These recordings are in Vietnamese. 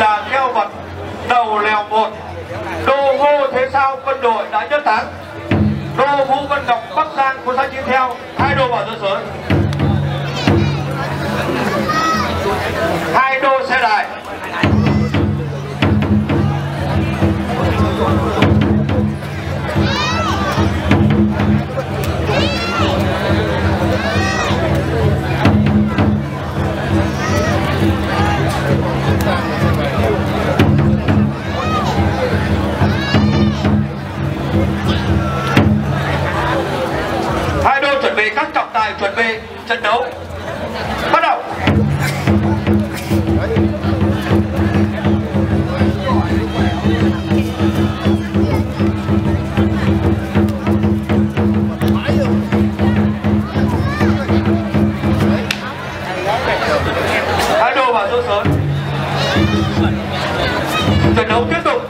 là keo vật đầu lèo 1. Đô Ngô Thế Sao Quân đội đã nhất thắng. Đô Vũ Văn Ngọc Bắc Giang của Thanh Chiến theo. 2 đô vào giữa sới. 2 đô xe đài. Hai đô chuẩn bị, các trọng tài chuẩn bị trận đấu bắt đầu. Hai đô vào giữa sới. Trận đấu tiếp tục.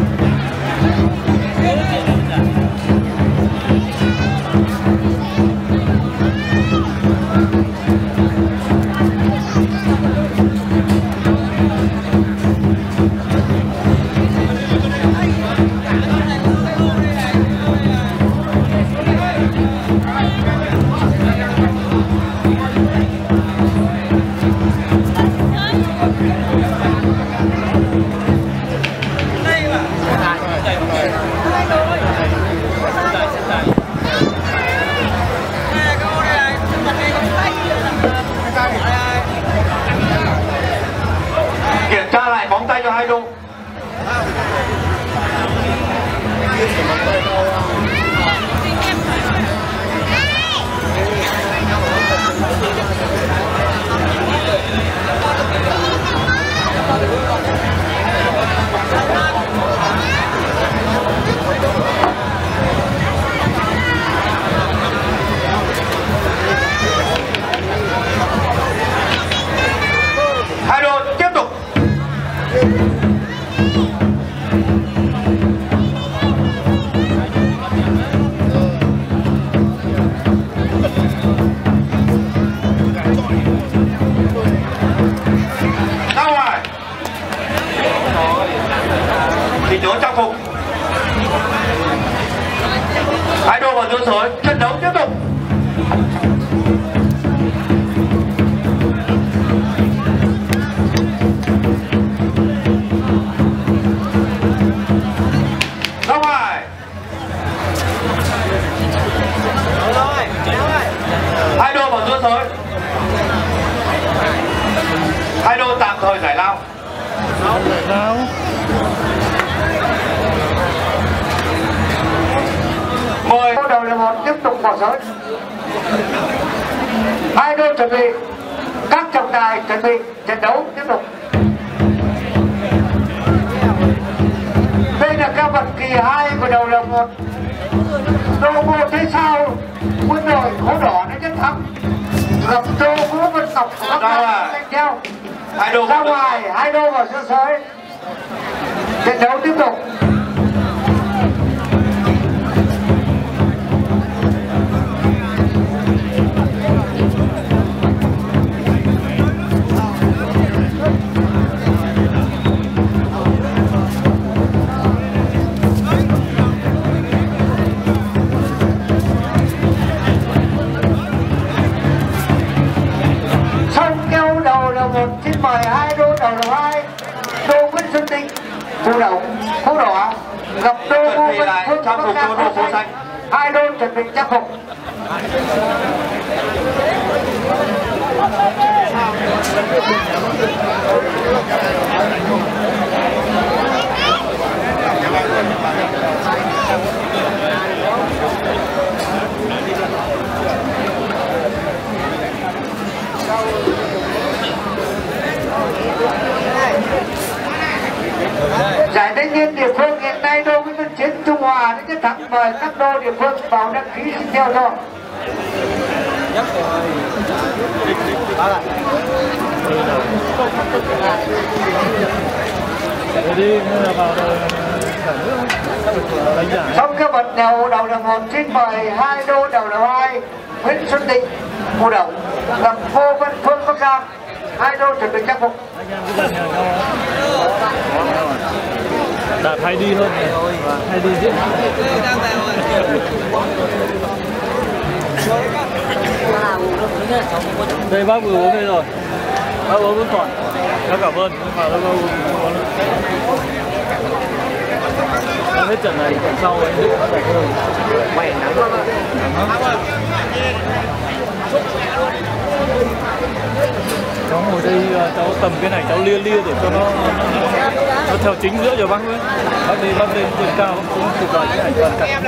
Kiểm tra lại bóng tay cho hai đô. Hai đô tiếp tục. Ra ngoài. Thì nhớ trang phục. Hai đô vào giữa sới. Trận đấu tiếp tục. Ra ngoài. Hai đô vào giữa sới. Hai đô tạm thời giải lao. Mời đầu là 1 tiếp tục vào sới. Hai đô chuẩn bị, các trọng tài chuẩn bị, trận đấu tiếp tục. Đây là các vật kỳ 2 của đầu là 1. Đô Ngô Thế Sao Quân đội Khố Đỏ đã chiến thắng. Gặp Đô Vũ Văn Ngọc Bắc Giang đánh theo. Hai đô ra ngoài, hai đô vào giữa sới. Trận đấu tiếp tục. Xin mời hai đô đầu là 2. Đô Nguyễn Xuân Tĩnh chủ động Khố Đỏ gặp Đô Vũ Văn Phương Bắc Giang. Hai đô chuẩn bị trang phục. Giải thanh niên địa phương hiện nay Đô Nguyễn Xuân Chiến Trung Hòa đã chiến thắng, mời các đô địa phương vào đăng ký xin theo thôi. Trong cái vật đầu là 1, xin mời hai đô đầu là 2. Nguyễn Xuân Tĩnh chủ động gặp Ngô Văn Phương Bắc Giang. Hai đô chuẩn bị trang phục. hay đi hơn này, hay đi diễn. Đây bác vừa uống đây rồi, bác uống vẫn còn. Bác cảm ơn, nhưng mà bác uống hết trận này, trận sau anh Đức nó đẹp hơn. Quay nắng lắm. Cháu ngồi đây, cháu tầm cái này cháu lia để cho nó theo chính giữa cho bác ấy. Bác lên trên cao cũng chụp lại cái ảnh toàn cảnh.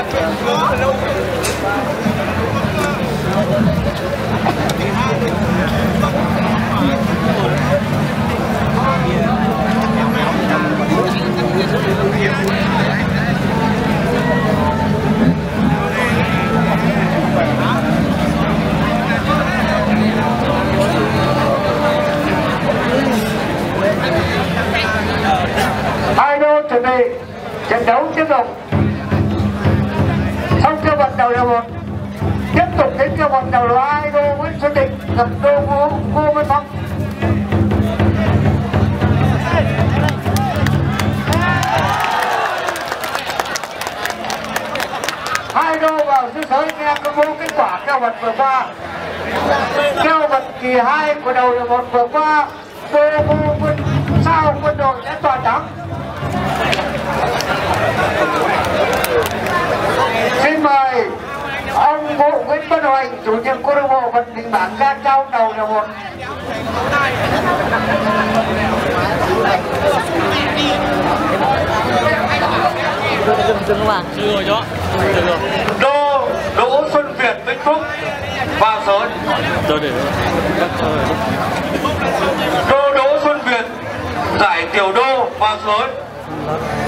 Hai đô chuẩn bị trận đấu tiếp tục. Xong kêu vận đầu là một, tiếp tục đến kêu vận đầu là hai đô Nguyễn Xuân Định gặp đô Ngô Văn Phong. Hai đô vào dưới giới nghe công bố kết quả kêu vận vừa qua. Kêu vận kỳ 2 của đầu là một vừa qua, đô Ngô Văn Sao quân đội đã toàn thắng. Xin mời ông Bộ Nguyễn Văn Hoành, chủ nhiệm câu lạc bộ vận định bảng ra trao đầu là một. Dừng vào. Dừng rồi đó. Đô Đỗ Xuân Việt Vĩnh Phúc vào sớm. Tôi để Đô Đỗ Xuân Việt giải tiểu đô vào sớm.